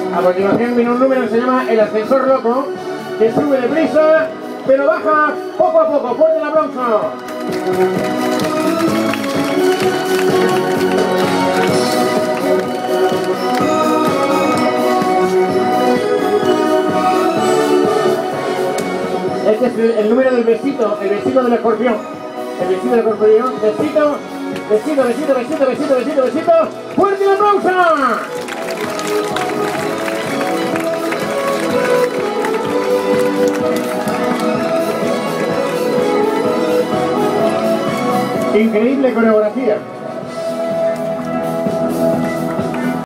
A continuación viene un número que se llama El Ascensor Loco, que sube deprisa, pero baja poco a poco. ¡Fuerte el aplauso! Este es el número del besito, el besito del escorpión. El besito del escorpión, besito, besito, besito, besito, besito, besito, besito. ¡Fuerte el aplauso! Increíble coreografía.